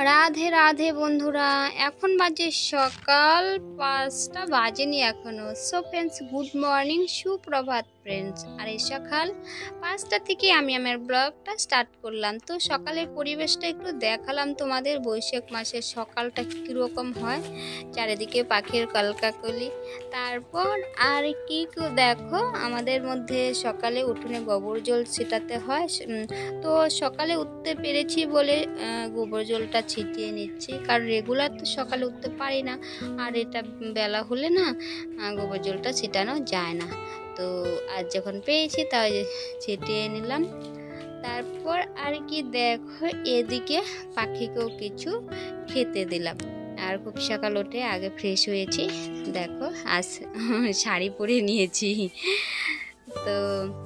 রাধে রাধে বন্ধুরা, এখন বাজে সকাল 5টা বাজেনি এখনো। সো ফ্রেন্ডস, গুড মর্নিং, সুপ্রভাত ফ্রেন্ডস। আর এই সকাল 5টা থেকে আমি আমার ব্লগটা স্টার্ট করলাম। তো সকালের পরিবেশটা একটু দেখালাম তোমাদের। বৈশাখ মাসের সকালটা কীরকম হয়, চারিদিকে পাখির কলকাকলি। তারপর আর কি দেখো, আমাদের মধ্যে সকালে উঠোনে গোবর জল ছিটাতে হয়। তো সকালে উঠতে পেরেছি বলে গোবর জলটা ছিটিয়ে নিচ্ছি, কারণ রেগুলার তো সকালে উঠতে পারি না। আর এটা বেলা হলে না গোবর জলটা ছিটানো যায় না। তো আজ যখন পেয়েছি তাই ছিটিয়ে নিলাম। তারপর আর কি দেখো, এদিকে পাখিকেও কিছু খেতে দিলাম। আর খুব সকাল উঠে আগে ফ্রেশ হয়েছি। দেখো আজ শাড়ি পরে নিয়েছি। তো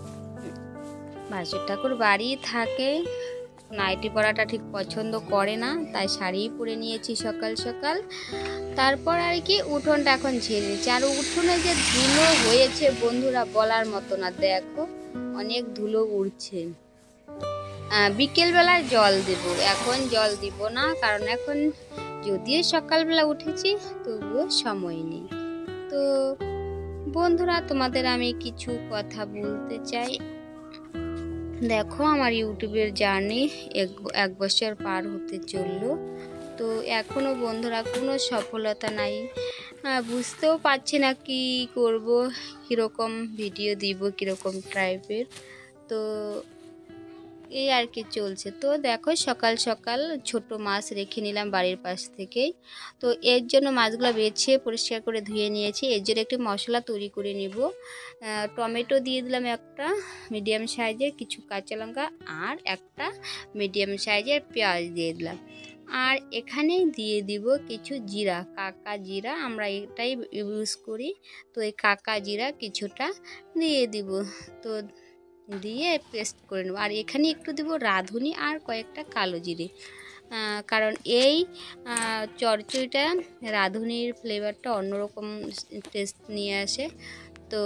ভাসুর ঠাকুর বাড়ি থাকে, নাইটি পরাটা ঠিক পছন্দ করে না, তাই শাড়ি পরে নিয়েছি সকাল সকাল। তারপর আর কি উঠোনটা এখন ঝেড়ে নিচ্ছি। আর উঠোনে যে ধুলো হয়েছে বন্ধুরা, বলার মতো না। দেখো অনেক ধুলো উড়ছে। বিকেলবেলায় জল দেব, এখন জল দিব না, কারণ এখন যদিও সকালবেলা উঠেছি তবুও সময় নেই। তো বন্ধুরা, তোমাদের আমি কিছু কথা বলতে চাই। দেখো আমার ইউটিউবের জার্নি এক বছর পার হতে চললো। তো এখনও বন্ধুরা কোনো সফলতা নাই। বুঝতেও পারছি না কি করব, কীরকম ভিডিও দিব, কীরকম টাইপের। তো এই আর কি চলছে। তো দেখো সকাল সকাল ছোট মাছ রেখে নিলাম বাড়ির পাশ থেকেই। তো এর জন্য মাছগুলো বেছে পরিষ্কার করে ধুয়ে নিয়েছি। এর জন্য একটি মশলা তৈরি করে নিব। টমেটো দিয়ে দিলাম একটা মিডিয়াম সাইজের, কিছু কাঁচা লঙ্কা আর একটা মিডিয়াম সাইজের পেঁয়াজ দিয়ে দিলাম। আর এখানে দিয়ে দিব কিছু জিরা, কাকা জিরা, আমরা এটাই ইউজ করি। তো এই কাকা জিরা কিছুটা দিয়ে দিব। তো দিয়ে পেস্ট করে নেব। আর এখানে একটু দেব রাঁধুনি আর কয়েকটা কালো জিরে, কারণ এই চচ্চড়িটা রাঁধুনির ফ্লেভারটা অন্যরকম টেস্ট নিয়ে আসে। তো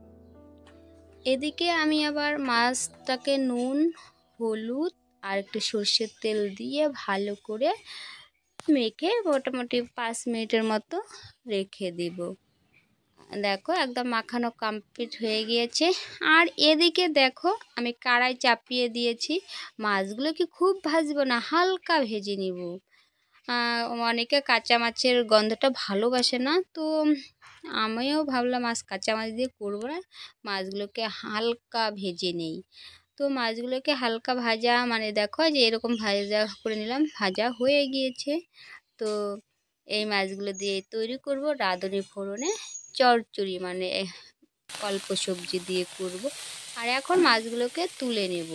এদিকে আমি আবার মাছটাকে নুন, হলুদ আর একটু সর্ষের তেল দিয়ে ভালো করে মেখে মোটামুটি 5 মিনিটের মতো রেখে দিব। দেখো একদম মাখানো কমপ্লিট হয়ে গিয়েছে। আর এদিকে দেখো আমি কড়াই চাপিয়ে দিয়েছি। মাছগুলোকে খুব ভাজবো না, হালকা ভেজে নিব। অনেকে কাঁচা মাছের গন্ধটা ভালোবাসে না, তো আমিও ভাবলাম আজ কাঁচা মাছ দিয়ে করবো না, মাছগুলোকে হালকা ভেজে নেই। তো মাছগুলোকে হালকা ভাজা মানে দেখো যে এরকম ভাজা করে নিলাম, ভাজা হয়ে গিয়েছে। তো এই মাছগুলো দিয়ে তৈরি করব রাঁধুনি ফোড়নে চচ্চড়ি, মানে অল্প সবজি দিয়ে করব। আর এখন মাছগুলোকে তুলে নেব।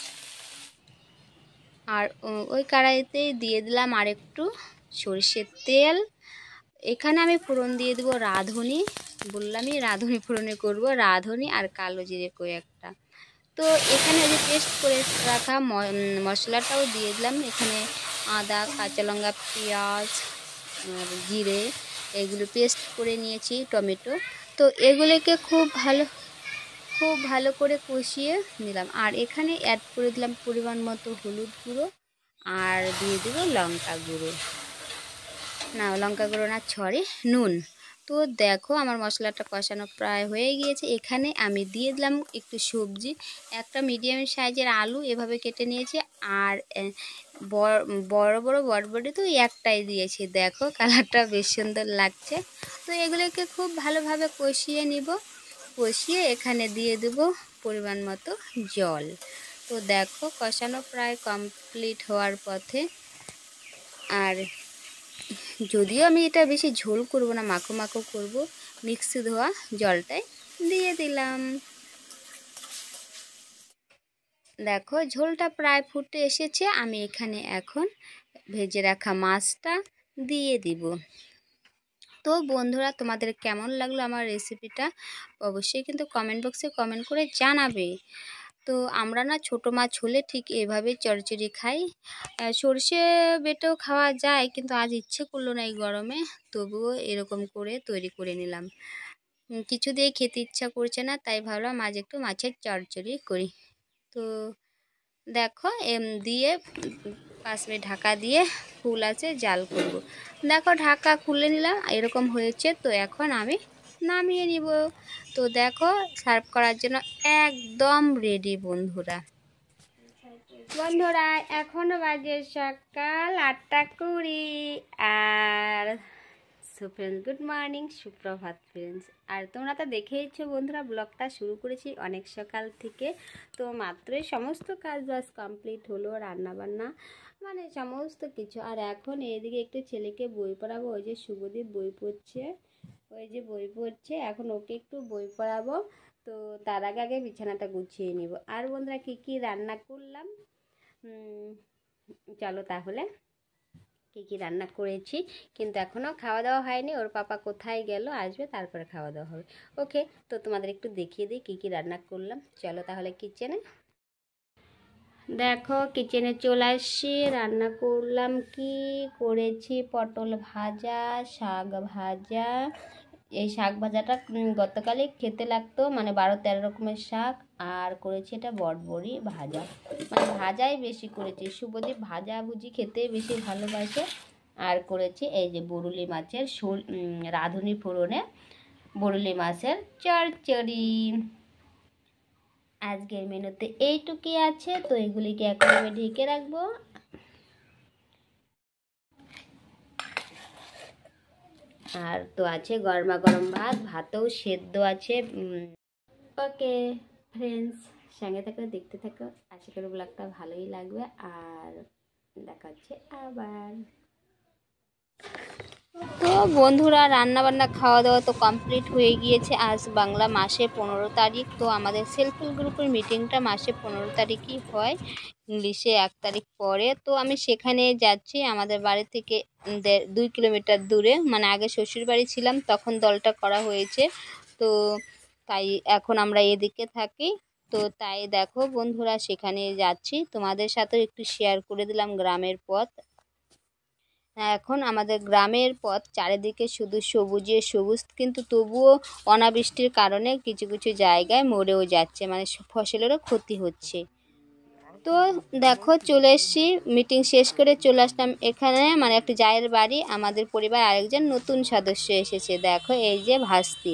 আর ওই কড়াইতেই দিয়ে দিলাম আর একটু সরষের তেল। এখানে আমি ফোড়ন দিয়ে দেবো রাঁধুনি, বললামই রাঁধুনি ফোড়নে করব, রাঁধুনি আর কালো জিরে কয়েকটা। তো এখানে যে পেস্ট করে রাখা মশলাটাও দিয়ে দিলাম। এখানে আদা, কাঁচা লঙ্কা, পেঁয়াজ আর জিরে এগুলো পেস্ট করে নিয়েছি, টমেটো। তো এগুলোকে খুব ভালো করে কষিয়ে নিলাম। আর এখানে অ্যাড করে দিলাম পরিমাণ মতো হলুদ গুঁড়ো, আর দিয়ে দেবো লঙ্কা গুঁড়ো, নুন। তো দেখো আমার মশলাটা কষানো প্রায় হয়ে গিয়েছে। এখানে আমি দিয়ে দিলাম একটু সবজি, একটা মিডিয়াম সাইজের আলু এভাবে কেটে নিয়েছি। আর বড় বড় বটবটি তো একটাই দিয়েছি। দেখো কালারটা বেশ সুন্দর লাগছে। তো এগুলোকে খুব ভালোভাবে কষিয়ে নিব। কষিয়ে এখানে দিয়ে দেব পরিমাণ মতো জল। তো দেখো কষানো প্রায় কমপ্লিট হওয়ার পথে। আর যদিও আমি এটা বেশি ঝোল করব না, মাখো মাখো করব, মিক্সি ধোয়া জলটাই দিয়ে দিলাম। দেখো ঝোলটা প্রায় ফুটে এসেছে। আমি এখানে এখন ভেজে রাখা মাছটা দিয়ে দিব। তো বন্ধুরা, তোমাদের কেমন লাগলো আমার রেসিপিটা অবশ্যই কিন্তু কমেন্ট বক্সে কমেন্ট করে জানাবে। তো আমরা না ছোটো মাছ হলে ঠিক এভাবে চচ্চড়ি খাই। সর্ষে বেটেও খাওয়া যায়, কিন্তু আজ ইচ্ছে করলো না এই গরমে, তবুও এরকম করে তৈরি করে নিলাম। কিছু দিয়ে খেতে ইচ্ছা করছে না, তাই ভাবলাম আজ একটু মাছের চচ্চড়ি করি। তো দেখো দিয়ে 5 মিনিট ঢাকা দিয়ে ফুল আছে জাল করব। দেখো ঢাকা খুলে নিলাম, এরকম হয়েছে। তো এখন আমি নামিয়ে নিব। তো দেখো সার্ভ করার জন্য একদম রেডি বন্ধুরা। এখনো বাজে সকাল 8টা 20। আর ফ্রেন্ডস, গুড মর্নিং, সুপ্রভাত ফ্রেন্ডস। আর তোমরা তো দেখেইছো বন্ধুরা, ব্লগটা শুরু করেছি অনেক সকাল থেকে। তো মাত্রই সমস্ত কাজ বাজ কমপ্লিট হলো, রান্নাবান্না মানে সমস্ত কিছু। আর এখন এইদিকে একটু ছেলেকে বই পড়াবো। ওই যে শুভদীপ বই পড়ছে, এখন ওকে একটু বই পড়াবো। তো তার আগে আগে বিছানাটা গুছিয়ে নিব। আর বন্ধুরা কী কী রান্না করলাম চলো তাহলে। কী রান্না করেছি কিন্তু এখনও খাওয়া দাওয়া হয়নি। ওর পাপা কোথায় গেল, আসবে তারপরে খাওয়া দাওয়া হবে। ওকে, তো তোমাদের একটু দেখিয়ে দিই কী রান্না করলাম। চলো তাহলে কিচেনে। দেখো কিচেনে চলে আসছি। রান্না করলাম কি করেছি, পটল ভাজা, শাক ভাজা। এই শাক ভাজাটা গতকালই খেতে লাগতো, মানে 12-13 রকমের শাক। আর করেছি এটা বটবড়ি ভাজা, মানে ভাজাই বেশি করেছি। শুভদীপ ভাজা ভুজি খেতে বেশি ভালোবাসে। আর করেছি এই যে বরুলি মাছের রাঁধুনি ফোড়নে বরুলি মাছের চচ্চড়ি। আজকের মেনুতে এইটুকুই আছে। তো এগুলিকে এখন আমি ঢেকে রাখবো। আর তো আছে গরমা গরম ভাত, ভাতও সেদ্ধ আছে। ওকে ফ্রেন্ডস, সঙ্গে থাকো, দেখতে থাকো। আশা করি ব্লগটা ভালোই লাগবে। আর দেখা হচ্ছে আবার। তো বন্ধুরা রান্না বান্না খাওয়া দাওয়া তো কমপ্লিট হয়ে গিয়েছে। আজ বাংলা মাসের 15 তারিখ। তো আমাদের সেলফ হেল্প গ্রুপের মিটিংটা মাসে 15 তারিখই হয়, ইংলিশে 1 তারিখ পরে। তো আমি সেখানে যাচ্ছি। আমাদের বাড়ি থেকে 2 কিলোমিটার দূরে, মানে আগে শ্বশুর বাড়ি ছিলাম তখন দলটা করা হয়েছে। তো তাই এখন আমরা এদিকে থাকি। তো তাই দেখো বন্ধুরা সেখানে যাচ্ছি, তোমাদের সাথেও একটু শেয়ার করে দিলাম গ্রামের পথ। এখন আমাদের গ্রামের পথ চারিদিকে শুধু সবুজে সবুজ, কিন্তু তবুও অনাবৃষ্টির কারণে কিছু কিছু জায়গায় মরেও যাচ্ছে, মানে ফসলেরও ক্ষতি হচ্ছে। তো দেখো চলে এসেছি, মিটিং শেষ করে চলে আসলাম এখানে, মানে একটা জায়ের বাড়ি। আমাদের পরিবার আরেকজন নতুন সদস্য এসেছে, দেখো এই যে ভাস্তি।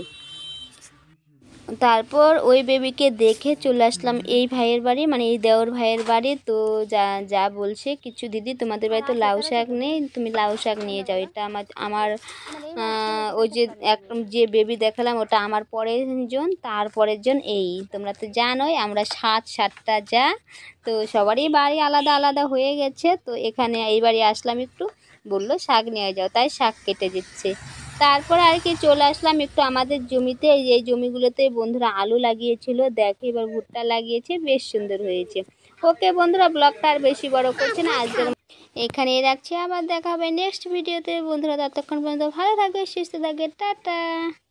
তারপর ওই বেবিকে দেখে চলে আসলাম এই ভাইয়ের বাড়ি, মানে এই দেওর ভাইয়ের বাড়ি। তো যা বলছে কিছু, দিদি তোমাদের বাড়ি তো লাউ শাক নেই, তুমি লাউ শাক নিয়ে যাও। এটা আমার ওই যে বেবি দেখালাম ওটা আমার পরের জন, তারপরের জন এই। তোমরা তো জানোই আমরা 7টা যা, তো সবারই বাড়ি আলাদা আলাদা হয়ে গেছে। তো এখানে এই বাড়ি আসলাম, একটু বললো শাক নিয়ে যাও, তাই শাক কেটে দিচ্ছে। তারপর আর কি চলে আসলাম একটু আমাদের জমিতে। এই জমিগুলোতে বন্ধুরা আলু লাগিয়েছিল, দেখো এবার ভুট্টা লাগিয়েছে, বেশ সুন্দর হয়েছে। ওকে বন্ধুরা, ব্লগটা আর বেশি বড় করছে না, আজকের এখানেই রাখছি। আবার দেখা হবে নেক্সট ভিডিওতে বন্ধুরা। ততক্ষণ পর্যন্ত ভালো থাকবে, সুস্থ থাকবে, টাটা।